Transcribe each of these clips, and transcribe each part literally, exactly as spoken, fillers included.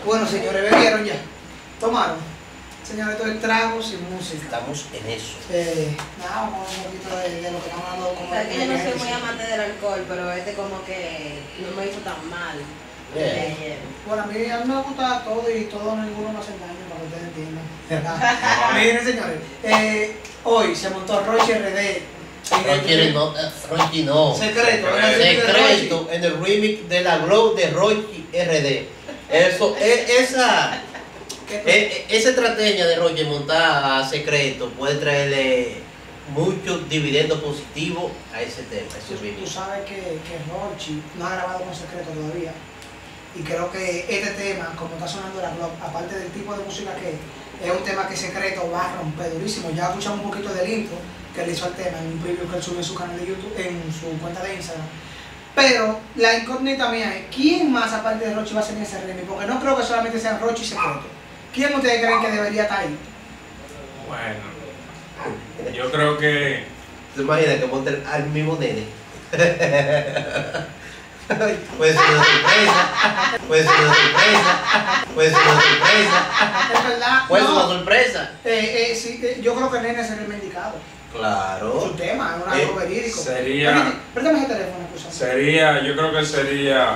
Bueno, señores, ¿bebieron ya? ¿Tomaron? Señores, esto es trago sin música. Estamos en eso. Eh, nada, vamos a un poquito de, de lo que estamos hablando. Como O sea, que yo no soy muy amante del alcohol, pero este como que no me hizo tan mal. Yeah. Eh, Bueno, a mí, a mí me gusta todo y todo, ninguno me hace daño, para que ustedes entiendan. Miren, señores, eh, hoy se montó Rochi R D. Rochi no, eh, Rochi no. Secreto, en el remix de Secreto Rochi. en el remix de la Glow de Rochi R D. Eso, es, esa, es, esa estrategia de Rochi montar a Secreto puede traerle muchos dividendos positivos a ese tema. Ese Tú, tú remix. sabes que, que Rochi no ha grabado con Secreto todavía. Y creo que este tema, como está sonando la Glock, aparte del tipo de música que es un tema que Secreto va a romper durísimo. Ya escuchamos un poquito del intro que le hizo al tema en un preview que él subió en su canal de YouTube, en su cuenta de Instagram. Pero la incógnita mía es, ¿quién más aparte de Rochi va a ser en ese remix? Porque no creo que solamente sean Rochi y Secreto. ¿Quién ustedes creen que debería estar ahí? Bueno, yo creo que ¿Se imagina que monten al mismo nene? Puede ser una sorpresa. Puede ser una sorpresa. Puede ser una sorpresa. Es verdad. Puede ser no. una sorpresa. Eh, eh, sí, eh, yo creo que el nene sería el más indicado. Su Claro. tema, es un Eh, algo verídico. sería- Préstame ese teléfono, escucha. sería, yo creo que sería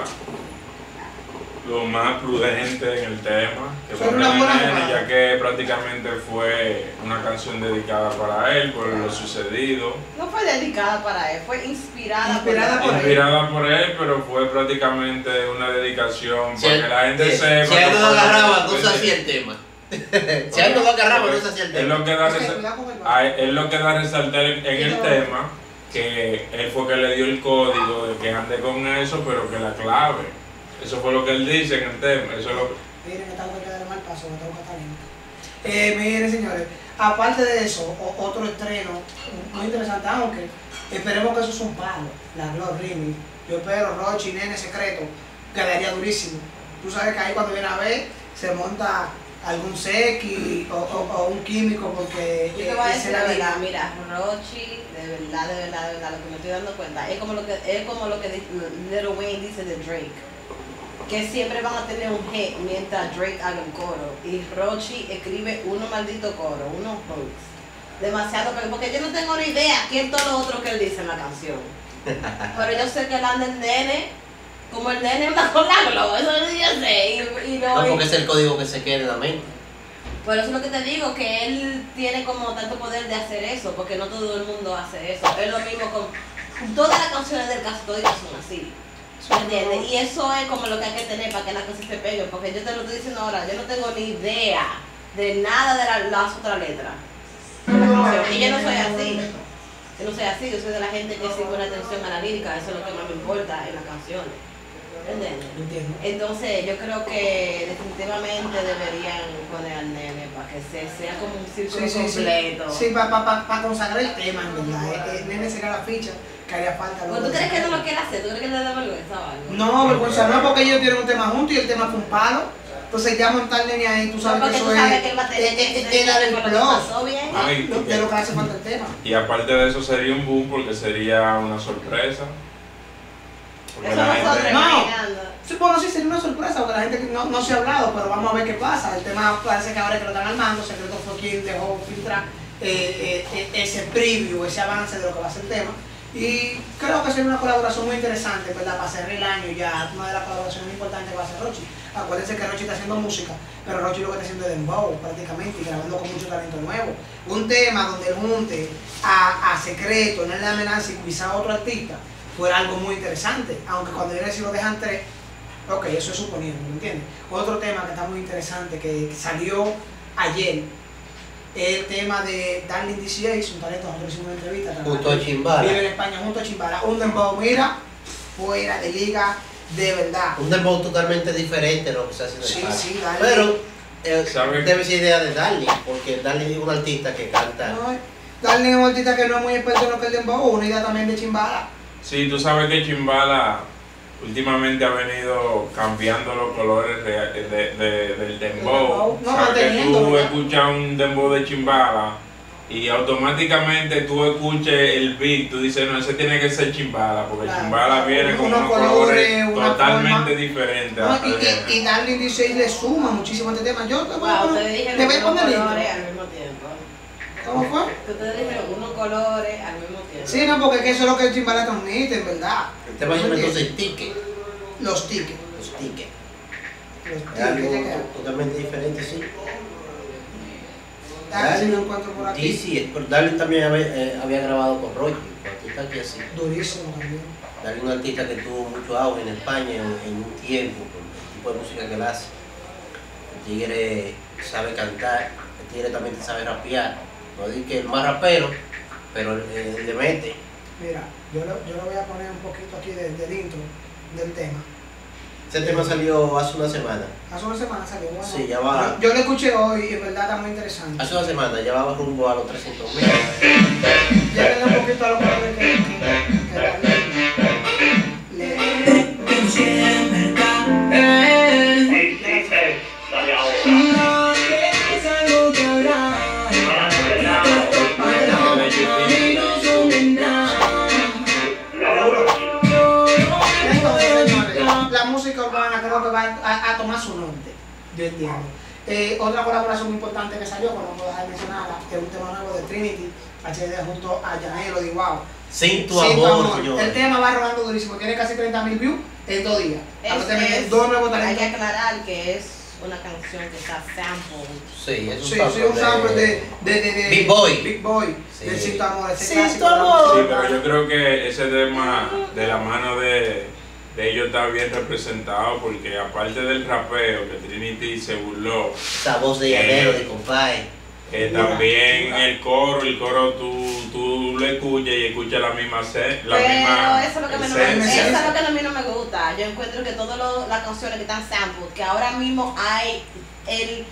lo más prudente en el tema que Sería poner una buena el nene, jugada. ya que prácticamente fue una canción dedicada para él por lo sucedido. no fue dedicada para él, fue inspirada, Inspirada por por él. Inspirada por él, pero fue prácticamente una dedicación Si para él- que la gente si- sepa. Si a él no lo fue- agarraba, no se hacía el tema. Si a él no lo agarraba, no se hacía el Es lo tema. que da, Es que resa- cuidado con el a él- es lo que da a resaltar en el tema, que él fue que le dio el código de que ande con eso, pero que la clave. Eso fue lo que él dice en el tema. Eso es lo que... Miren, esta que queda mal paso, que tengo que estar lento. Eh, miren, señores, aparte de eso, o- otro estreno muy interesante, aunque esperemos que eso es un palo, la Glow Remix. Yo espero Rochi, Nene Secreto, quedaría durísimo. Tú sabes que ahí cuando viene a ver, se monta algún sequi o, o- o un químico porque Yo te voy a eh, decir esa la es verdad, mira, Rochi, de verdad, de verdad, de verdad, lo que me estoy dando cuenta, es como lo que, es como lo que di- Lil Wayne dice de Drake, que siempre van a tener un hit mientras Drake haga un coro, y Rochi escribe unos malditos coros, unos hooks, demasiado, pero- porque yo no tengo ni idea quién todo lo otro que él dice en la canción, pero yo sé que él anda el nene, como el nene anda con la glow, eso sí yo sé, y, y no, No, y- porque es el código que se queda en la mente. Por eso es lo que te digo, que él tiene como tanto poder de hacer eso, porque no todo el mundo hace eso. Es lo mismo con todas las canciones del caso, todas son así. ¿Me entiendes? Y eso es como lo que hay que tener para que las cosas se peguen, porque yo te lo estoy diciendo ahora, yo no tengo ni idea de nada de la, las otras letras de la canción. Y yo no soy así. Yo no soy así, yo soy de la gente que sí pone atención a la lírica, eso es lo que más me importa en las canciones. ¿Entiendes? Entiendo. Entonces yo creo que definitivamente deberían poner al nene para que se, sea como un círculo Sí, sí, sí. completo. Sí, para pa, pa, pa consagrar el tema, en verdad. Eh, eh, Nene sería la ficha que haría falta. Bueno, luego ¿tú de crees que no Secreto. lo quiere hacer? ¿Tú crees que le da vergüenza o algo? No, vergüenza no, porque ellos tienen un tema juntos y el tema fue un palo. Entonces ya montar el nene ahí, tú sabes porque que eso tú sabes es. que él va a tener es- es- que es dar el lo que plus. pasó bien. Ay, Lo- De lo que hace falta el tema. Y aparte de eso sería un boom porque sería una sorpresa. Porque Eso la no gente... estoy No. imaginando. Sí, bueno, sí, sería una sorpresa, porque la gente no, no se ha hablado, pero vamos a ver qué pasa. El tema parece que ahora es que lo están armando, Secreto fue quien dejó filtrar eh, eh, eh, ese preview, ese avance de lo que va a ser el tema. Y creo que sería una colaboración muy interesante, ¿verdad? Para cerrar el año ya, una de las colaboraciones importantes que va a ser Rochi. Acuérdense que Rochi está haciendo música, pero Rochi lo que está haciendo es dembow prácticamente y grabando con mucho talento nuevo. Un tema donde él junte a, a Secreto, no le amenaza y quizá a otro artista, fuera algo muy interesante, aunque cuando viene si lo dejan tres, ok, eso es suponiendo, ¿me entiendes? Otro tema que está muy interesante, que salió ayer, es el tema de Darling D C A, un talento, nosotros hicimos una entrevista. Junto a Chimbala. Vive en España, junto a Chimbala. Un dembow, mira, fuera de liga, de verdad. Un dembow totalmente diferente a lo que se hace en el Sí, parque. sí, Darling. Pero eh, ¿Sabe? debe ser idea de Darling, porque Darling es un artista que canta. No, Darling es un artista que no es muy experto en lo que es el dembow, una idea también de Chimbala. Sí, tú sabes que Chimbala últimamente ha venido cambiando los colores de, de- de- del dembow. dembow. No, Sabes que manteniendo, tú ¿verdad? escuchas un dembow de Chimbala y automáticamente tú escuches el beat, tú dices, no, ese tiene que ser Chimbala, porque Claro, Chimbala viene con unos unos colores, colores una totalmente forma. diferente. No, a- y, y, y Darling D J le suma muchísimo a este tema. Yo te voy a Wow, poner, ustedes dijeron te voy a unos poner el colores intro. al mismo tiempo. ¿Cómo fue? Que ustedes dijeron unos colores al mismo tiempo. Sí, no, porque es que eso es lo que el Chimbala transmite, en verdad. El tema se llama entonces ticket. Los tickets. Los tickets. Los Es algo tickets. ya que- totalmente diferente, sí. Ah, si lo encuentro por aquí. Sí, sí, pero Darling también había, eh, había grabado con Rocky, un artista aquí así. Durísimo también. Darling un artista que tuvo mucho auge en España en, en un tiempo, por el tipo de música que él hace. El tigre sabe cantar, el tigre también sabe rapear. No digo que es el más rapero, pero él, él le mete. Mira, yo le, yo le voy a poner un poquito aquí del, del intro del tema. Ese tema salió hace una semana. Hace una semana salió, bueno. Sí, ya va. Yo, yo lo escuché hoy y en verdad está muy interesante. Hace una semana ya va rumbo a los trescientos mil. Llévenle un poquito a los colores que, que, que Darling le... Entonces, señores, la música urbana creo que va a, a tomar su norte, yo entiendo. Eh, otra colaboración importante que salió, como no puedo dejar de mencionarla, es un tema nuevo de Trinity, H D junto a Yanelo, de wow. Sin tu Sin tu amor, amor. señor. El tema va rodando durísimo, tiene casi treinta mil views en dos días. Ahora Es- tenemos es- dos nuevos Hay talentos. que aclarar que es una canción que está sampled. Sí, es un Sí, sample sí, un sample de- de, de, de, de Big Boy. Big Boy, Sí. del Sin tu amor, ese Sin clásico tu de la amor. Sí, música. pero yo creo que ese tema de la mano de, de ellos está bien representado porque aparte del rapeo que Trinity se burló, Esa voz de llanero, de compadre. eh, también el coro, el coro tú, tú lo escuchas y escuchas la misma se- la Pero misma eso es lo que a mí no me, esencia. eso es lo que a mí no me gusta. Yo encuentro que todas lo- las canciones que están sampled, que ahora mismo hay el,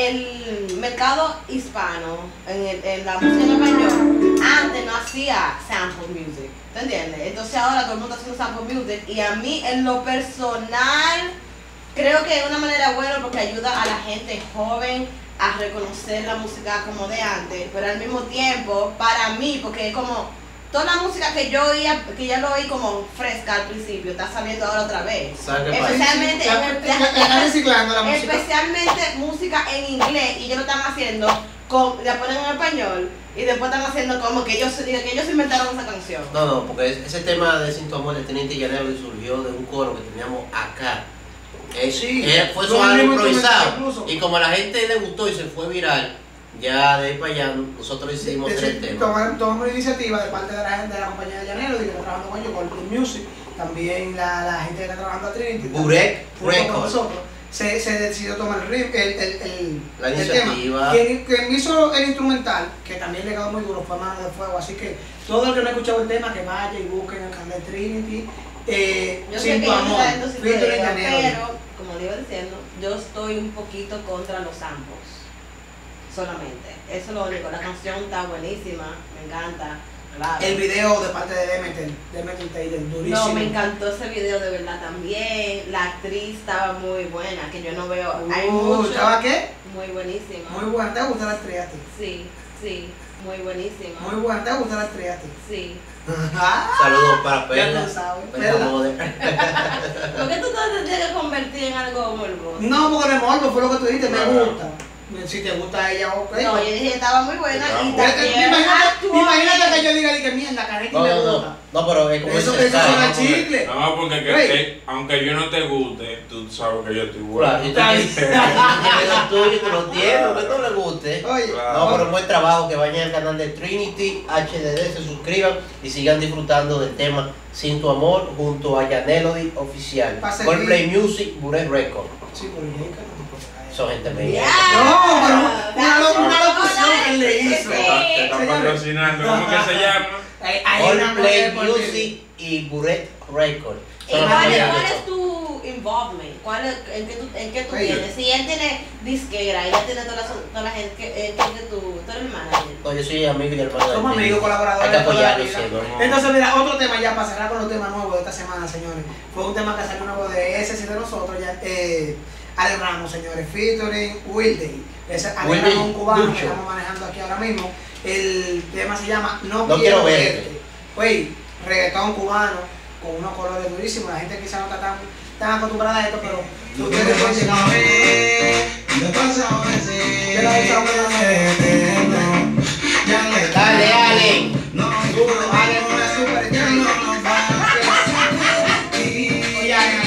el mercado hispano en, el- en la música en español, antes no hacía sample music, ¿te entiendes? Entonces ahora todo el mundo está haciendo sample music y a mí en lo personal creo que es una manera buena porque ayuda a la gente joven a reconocer la música como de antes, pero al mismo tiempo, para mí, porque es como toda la música que yo oía, que ya lo oí como fresca al principio, está saliendo ahora otra vez. ¿Sabes qué pasa? Especialmente, Ya- ya- ya están reciclando la música. especialmente música en inglés, y ellos lo están haciendo, con, la ponen en español, y después están haciendo como que ellos, que ellos inventaron esa canción. No, no, porque es- ese tema de Sin tu amor de Trinity Llanero surgió de un coro que teníamos acá. Eh, Sí, eh, fue fue su el algo mismo instrumental improvisado. incluso. Y como a la gente le gustó y se fue viral, ya de ahí para allá nosotros hicimos Es tres decir, temas. tomamos, tomamos una iniciativa de parte de la gente de la compañía de Llanero, de que está trabajando con ellos, con Blue Music, también la, la gente que está trabajando a Trinity. Burek junto con Records. nosotros, se, se decidió tomar el, rim- el, el, el, La el iniciativa. tema. Quien, quien hizo el instrumental, que también le quedó muy duro, fue Mano de Fuego, así que todo el que no ha escuchado el tema, que vaya y busque en el canal de Trinity, eh, Yo sé Sin que tu ellos amor, están haciendo su featuring idea, Llanero. pero, como le iba diciendo, yo estoy un poquito contra los samples. Solamente. Eso es lo único. La canción está buenísima, me encanta. Claro. El video de parte de Demeter, Demeter Taylor, durísimo. No, me encantó ese video de verdad también. La actriz estaba muy buena, que yo no veo. Hay Uh, mucho. ¿Estaba qué? Muy buenísima. Muy buena, ¿te gusta la actriz a ti? Sí, sí, muy buenísima. Muy buena, ¿te gusta la actriz a ti? Sí. Saludos para Ya Perla. tú sabes, Perla Perla. Mode. ¿Por qué tú te tienes que convertir en algo morboso? No, porque el morbo fue lo que tú dijiste, me Claro. gusta. Si te gusta ella, ok. No, yo dije que estaba muy buena Estaba y muy Pero, también eh, Imagínate, actuó imagínate bien. que yo diga que mierda, Canetti No, me no, gusta. no. No, pero es como Eso, ese eso style, suena ¿no? Porque- chicle. No, porque que, Ey. eh, aunque yo no te guste, tú sabes que yo estoy bueno. Claro, y tú tienes lo tuyo, tú lo tienes, aunque no le guste. Oye, Claro. No, pero un buen trabajo, que vayan al canal de Trinity H D D, se suscriban y sigan disfrutando del tema Sin tu amor junto a Yanelody Oficial. Pa' seguir. Coldplay Music, Burek Record. sí, pero yo dije que no te puedo caer. Son gente Ya. bella. No, pero una, lo- una locución Hola, que él le hizo. sí. Te está, te está Señores. patrocinando. ¿Cómo que se llama? Ahí- ahí una Coldplay mujer por ti. Music y Burek Record. ¿Y Son cuál, los es, que cuál me es tu involvement? ¿Cuál es, en qué tú, en qué tú Oye. tienes? Si él tiene disquera, ella tiene toda la, toda la gente, que, eh, ¿qué es tú? Tú eres el manager. No, yo soy amigo y hermano de Somos Trinity. amigos, colaboradores. Hay que de toda la apoyarlo vida. siempre. ¿no? Entonces, mira, otro tema ya para cerrar con los temas nuevos de esta semana, señores. Fue un tema que salió nuevo de ese sí de nosotros, ya, eh, Ale Ramos, señores, featuring Will Day. Ese Ale Will Ramos, Day, un cubano Lucho. que estamos manejando aquí ahora mismo. El tema se llama No, No quiero, quiero verte. verte. Oye, reggaetón cubano con unos colores durísimos. La gente quizá no está tan están acostumbradas a esto, pero ustedes pueden llegar a ver. Dale, Allen. Duro, Allen, una super estrella. Oye, Allen,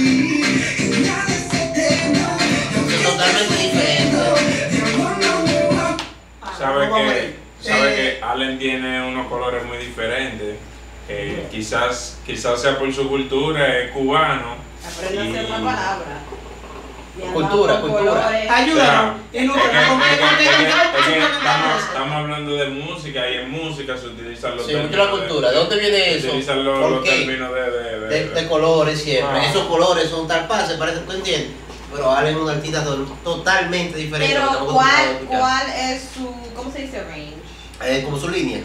Es totalmente diferente. Sabe que, sabe que Allen tiene unos colores muy diferentes. Eh, quizás, quizás sea por su cultura, es cubano. Aprende a hacer una palabra. Y andar Cultura, con cultura. colores. ayúdanos. Es nuestro, Es que- no, es que- es que- es que no, estamos, estamos hablando de música y en música se utilizan los Sí, términos. mucho la cultura. ¿De dónde viene Se eso? utilizan los, ¿Por los qué? términos de. de, de, De, de colores siempre. Ah. Esos colores son tal pase, parece que tú entiendes. Pero Allen es un artista to- totalmente diferente. a lo que Pero estamos acostumbrados a ¿cuál, escuchar. ¿cuál es su, cómo se dice range? Eh, como su línea.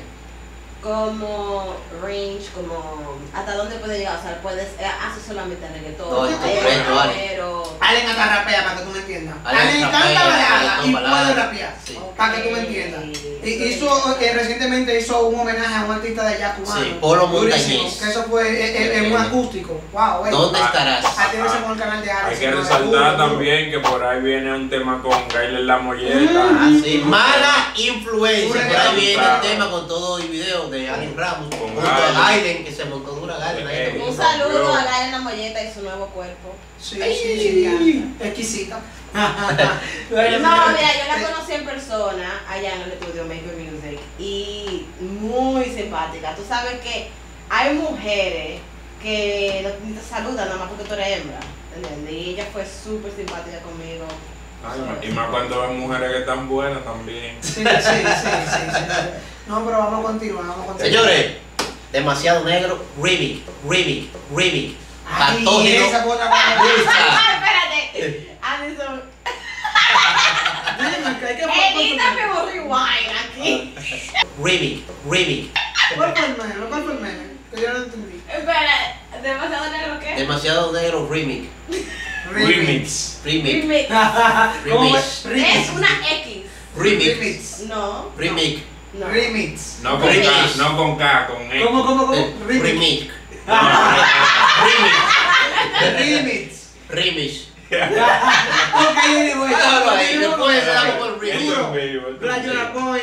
Como range, como hasta dónde puede llegar, o sea, puedes, eh, hace solamente reggaetón, No, es eh, correcto, vale. pero Allen hasta rapea, para que tú me entiendas. Allen Allen rapea, canta balada reggaetón, y balada. puede rapear. Sí. Para que tú me entiendas. Y hizo, eh, recientemente hizo un homenaje a un artista de allá cubano. Sí, Polo durísimo, Montañez. que eso fue eh, eh, en un acústico. Wow, eh. ¿Dónde Ah, estarás? Atrévese con el canal de Allen. hay que señores, resaltar duro, duro. también que por ahí viene un tema con Gayle La Molleta. Ah, sí. Mala influencia. Por ahí viene el Claro. tema con todo el video de Allen Ramos. Con Junto a Gayle. Gaiden, que se montó dura Gaiden. ahí Eh, también. un saludo Yo- a Gael La Molleta y su nuevo cuerpo. Sí, sí, sí. Exquisita. No, mira, yo la conocí en persona allá en el estudio Maker Music y muy simpática. Tú sabes que hay mujeres que no ni te saludan nada más porque tú eres hembra, ¿entiendes? Y ella fue súper simpática conmigo. Ay, y más cuando ven mujeres que están buenas también. Sí, sí, sí, sí, sí. No, pero vamos a continuar, vamos a continuar. Señores, demasiado negro. Remix, remix, remix. Ay, Patógeno. esa fue otra cosa. ¡Ah, espérate! Anderson, Dime, ¿qué hay que edítame un rewind aquí. Remix, remix. ¿Cuál fue el meme? ¿Cuál fue el meme? Que yo no entendí. Espera, ¿demasiado negro qué? Demasiado negro remix. Remix. Remix. Remix. ¿Cómo Remix. es? Remix. Es una X. Remix. Remix. No. Remix. No. Remix. No con K, Remix. no con K, con E. ¿Cómo, cómo, cómo? Eh, Remix. Remix. Remix. Remix. Ok, anyway. Déjalo ahí, Continuamos. después se damos por Esto remix. es vivo, esto es Black vivo. Jonah Point,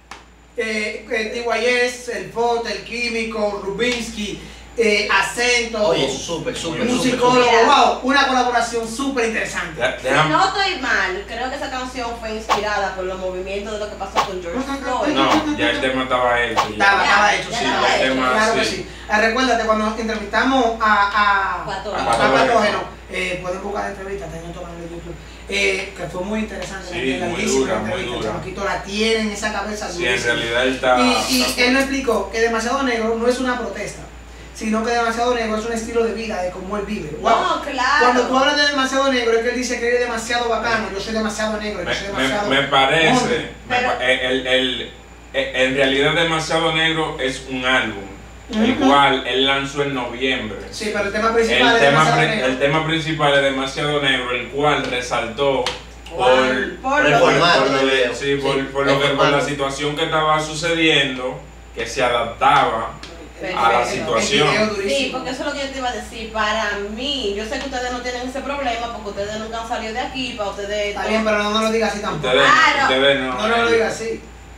eh, eh, T Y S, El Fote, El Químico, Rubinsky, eh, Acento, Oye, súper, súper, súper. musicólogo, súper. wow, una colaboración súper interesante. De- Si déjame- no estoy mal, creo que esa canción fue inspirada por los movimientos de lo que pasó con George Floyd. No, ya el tema estaba hecho. ya. Estaba, estaba hecho, Ya sí, estaba claro, hecho. claro que Sí. sí. Ah, recuérdate, cuando entrevistamos a, a, Patógeno. a Patógeno. Patógeno, eh, pueden buscar la entrevista, está en el canal de YouTube, eh, que fue muy interesante. Sí, la muy larguísima dura, muy entrevista, dura. el chamaquito la tiene en esa cabeza. Sí, en durísima. realidad él está. Y, y está- él me explicó que Demasiado Negro no es una protesta, sino que Demasiado Negro es un estilo de vida, de cómo él vive. Wow. No, claro. Cuando tú hablas de Demasiado Negro, es que él dice que él es demasiado bacano, yo soy demasiado negro, yo soy Me, me, demasiado... me parece, hombre. me Pero- pa- el, el- el- en realidad Demasiado Negro es un álbum, el Ujú. cual él lanzó en noviembre. Sí, pero el tema principal El es tema, Demasiado pri- Negro. el tema principal es Demasiado Negro, el cual resaltó por, Por por el lo- por, formato por lo del de- video. sí, por, Sí, por lo el que- por formato. la situación que estaba sucediendo, que se adaptaba a la Perfecto. situación. El video Sí, durísimo. porque eso es lo que yo te iba a decir. Para mí, yo sé que ustedes no tienen ese problema porque ustedes nunca han salido de aquí, para ustedes... Está bien, pero no, no lo digas así tampoco. Ustedes, Ah, no. ustedes no. No, no lo digas así.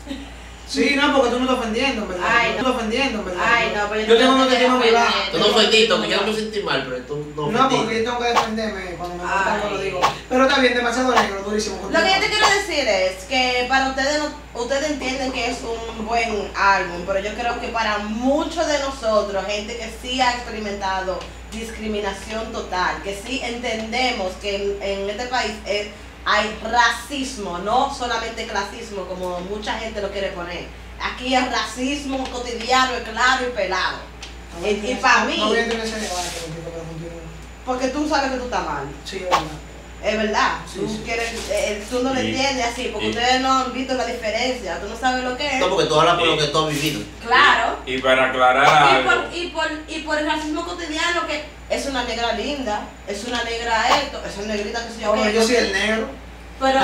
Sí, no, porque tú me estás ofendiendo, en ¿verdad? Ay, Tú me estás ofendiendo, en ¿verdad? Ay, no, pero yo yo no tengo te una quiero autoestima muy baja. ofender. Tú no ofendiste, que yo no me sentí mal, pero tú no No, porque ofendiste. yo tengo que defenderme cuando me gusta Ay. algo lo digo. Pero está bien, Demasiado Negro, durísimo. Lo que yo te quiero decir es que para ustedes, no- ustedes entienden que es un buen álbum, pero yo creo que para muchos de nosotros, gente que sí ha experimentado discriminación total, que sí entendemos que en, en este país es- hay racismo, no solamente clasismo, como mucha gente lo quiere poner. Aquí es racismo cotidiano, es claro y pelado. No, Y, y para mí, No voy a entender ese debate contigo, pero continúa. porque tú sabes que tú estás mal. Sí, es verdad. Es verdad, Sí, tú, sí. quieres, eh, tú no lo Y- entiendes así, porque y- ustedes no han visto la diferencia, tú no sabes lo que es. No, porque tú hablas por lo que tú has vivido. Claro. Y para aclarar Y algo, por, y, por, y por el racismo cotidiano, que es una negra linda, es una negra esto, es una negrita que se yo Bueno, qué. yo soy el negro. Pero,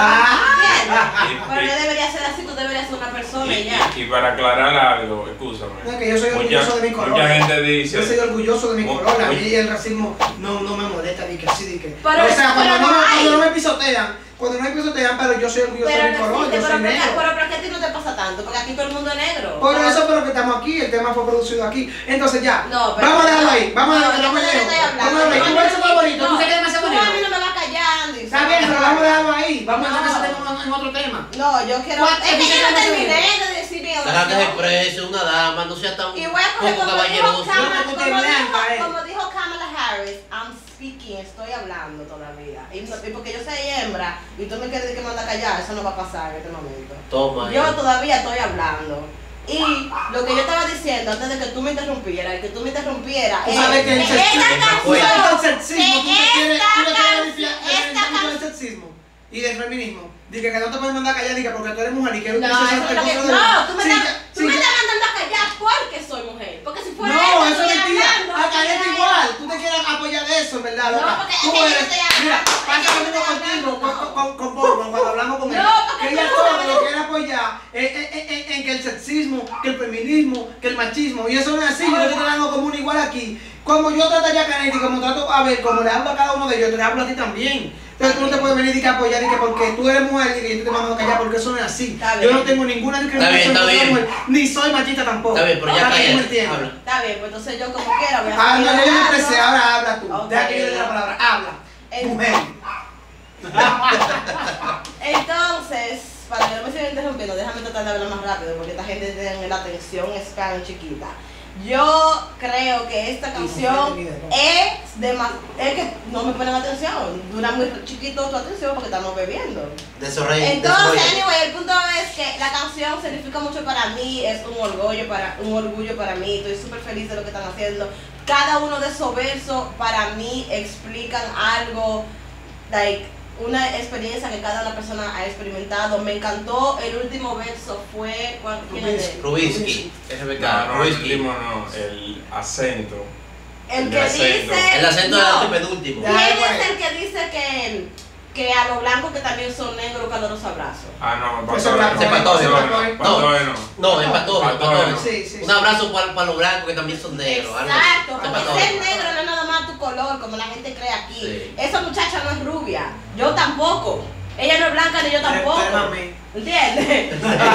Ah. ¿entiendes? Pero no debería ser así, tú deberías ser una persona y y, ya. y- y para aclarar algo, escúchame. No, que yo soy Mucha- orgulloso de mi color. mucha gente dice- Yo soy orgulloso de mi Mu- color. A mu- mí el racismo no, no me molesta ni cacique. Pero- o sea, cuando pero no, no me- hay. cuando no me pisotean, cuando no me pisotean, pero yo soy orgulloso Pero de mi no color, existe, yo pero, soy ¿por qué- negro. pero ¿por qué a ti no te pasa tanto? Porque aquí todo el mundo es negro. Por eso, pero que estamos aquí, el tema fue producido aquí. Entonces ya, No, pero- vamos a dejarlo ahí, vamos a No, dejarlo yo ahí. no te estoy hablando. Vamos a dejarlo ahí. ¿Tu verso favorito? ¿Tú No, sabes que es demasiado tú a mí bonito? no me vas callando. y Está bien, pero vamos a dejarlo ahí. Vamos a No. hacer ese tema en otro tema. No, yo quiero. ¿Cuánto Es que yo no tiempo terminé tiene? de decir mi Déjate de oración. precio, una dama, no sea tan Y voy a coger poco como dijo, caballeroso. Yo Kamala, me como, puse dijo, blanca, eh. como dijo Kamala Harris, I'm speaking, estoy hablando todavía. Y, no- y porque yo soy hembra y tú me quieres decir que me manda a callar, eso no va a pasar en este momento. Toma. Yo eh. todavía estoy hablando. Y lo que yo estaba diciendo antes de que tú me interrumpieras, y que tú me interrumpieras, Tú es sabes que el esta sexismo- tú sabes que canción, el sexismo, tú te que quieres, esta tú le quieres canción, limpiar esta el mundo del canción. sexismo y del feminismo. Dice que no te pueden mandar a callar, dice porque tú eres mujer y que No, eso es lo que, no, tú me, Sí, estás, ya- tú sí, me ya- estás mandando a callar porque soy mujer. Porque si fuera No, eso, eso es estuviera mentira. hablando, A Caleta estuviera- igual. Tú te quieres apoyar de eso, en verdad, No, loca. porque es Tú que yo eres. estoy hablando, Mira, es que pasa yo lo mismo estoy contigo, hablando, con, no. con, con Borman, cuando hablamos con No, ella. porque Que ella tú no todo sabes. lo quiere apoyar en, en, en- en que el sexismo, que el feminismo, que el machismo. Y eso no es así. Yo te estoy hablando como un igual aquí. Como yo trataría a Canetti, como trato a ver, como le hablo a cada uno de ellos, te hablo a ti también. Entonces tú no te puedes venir y que apoyar y que porque tú eres mujer y que yo te estoy mandando a callar porque eso no es así. Está Yo bien. no tengo ninguna discriminación Está bien, está contra la bien. mujer, ni soy machista tampoco. Está bien, pero ya Para que tú me cállate. entiendas. Habla. Está bien, pues entonces yo como quiera voy a Ah, no, seguir yo ya me hablando. expresé, ahora habla tú. Ok. Deja que yo le dé la palabra, habla. El- Mujer. Entonces, para que no me siga interrumpiendo, déjame tratar de hablar más rápido porque esta gente tiene la atención span chiquita. Yo creo que esta canción es demasiado. Es que no me ponen atención. Dura muy chiquito tu atención porque estamos bebiendo. Desarrolla. Entonces, desarrolla. anyway, el punto es que la canción significa mucho para mí, es un orgullo para, un orgullo para mí, estoy súper feliz de lo que están haciendo. Cada uno de esos versos para mí explican algo, like, una experiencia que cada una persona ha experimentado. Me encantó, el último verso fue, ¿cuál- ¿quién es de? Rubisky. Es No, verdad, no, el Rubisky. último no, el acento. El El que acento. dice... El acento no. del antepenúltimo. Ya. ¿Quién ¿cuál es es? el que dice que, que a los blancos que también son negros, calurosos abrazos? Ah, no, Eso Patógeno. es Patógeno. Patógeno, Patógeno. No, es patógeno, Patógeno. patógeno. Sí, sí, Un sí. abrazo para, para los blancos que también son negros. algo así. Exacto, Es porque patógeno. ser negro no es nada más tu color, como la gente cree aquí. Sí. Esa muchacha no es rubia, yo tampoco. Ella no es blanca ni yo tampoco. Pero, pero, mami. ¿Entiendes?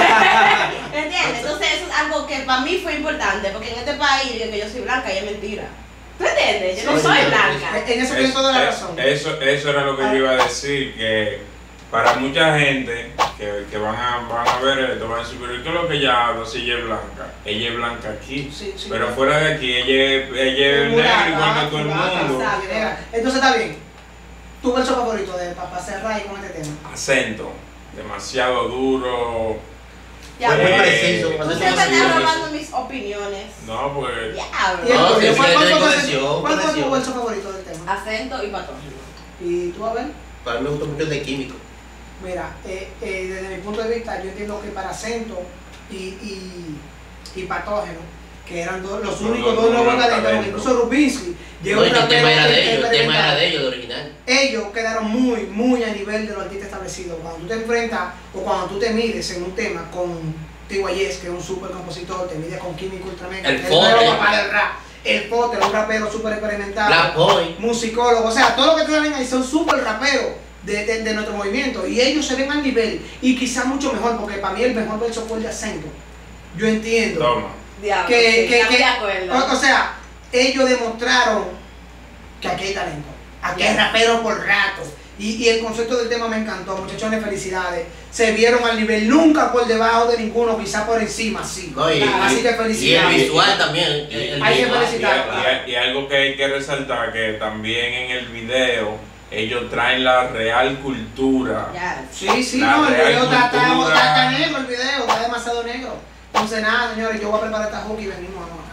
¿Entiendes? Entonces eso es algo que para mí fue importante, porque en este país digo que yo soy blanca y es mentira. ¿Tú entiendes? Yo no Sí, soy sí. blanca. En eso tienes toda la Es- razón. Eso, eso era lo que yo iba a decir, que para mucha gente que, que van, a, van a ver esto, van a decir, pero ¿qué es lo que ella habla si ella es blanca? Ella es blanca aquí, Sí, sí. pero fuera de aquí ella, es- ella es negra igual que todo el mundo. Exacto. Entonces está bien. Tu verso favorito de para cerrar ahí con este tema. Acento, demasiado duro. Ya, Fue muy bueno. preciso. Tú cuando siempre se estás hizo robando mis opiniones. No, porque Y Diablo. el No, tuyo, sí, ¿cuál, sí, cuál tiene fue, conexión, tu- cuál fue tu conexión. verso favorito del tema? Acento y patógeno. Y tú, a ver. Para mí me gustó mucho el de químico. Mira, eh, eh, desde mi punto de vista, yo entiendo que para acento y, y, y patógeno, que eran dos- los Los únicos dos dos nuevos nuevos talentos, talentos. incluso Rubinsky, llegó No, y un que el tema rapero era de que ellos, el tema experimentaba. era de ellos, del original. Ellos quedaron muy, muy a nivel de los artistas establecidos. Cuando tú te enfrentas o cuando tú te mides en un tema con T Y S, que es un super compositor, te mides con Químico Ultramega, El que es Fote. nuevo papá del rap. El Fote, un rapero súper experimentado. Black Boy. Musicólogo, o sea, todo lo que te salen ahí son súper raperos de, de, de nuestro movimiento y ellos se ven al nivel y quizá mucho mejor, porque para mí el mejor verso fue el de acento. Yo entiendo toma. Diablo. que, sí, que, estamos que- de acuerdo. o, o sea, ellos demostraron que aquí hay talento, aquí hay Yes. raperos por rato. Y, y el concepto del tema me encantó, muchachones, felicidades. Se vieron al nivel, nunca por debajo de ninguno, quizá por encima, sí. No, y, Así que y el felicidades. visual también. El, el Hay que visual. Y, felicitar. y- y algo que hay que resaltar, que también en el video ellos traen la real cultura. Yes. Sí, sí, La no, el real video está, está- cultura. está- está negro, el video, está demasiado negro. Entonces nada, señores, yo voy a preparar esta hook y venimos a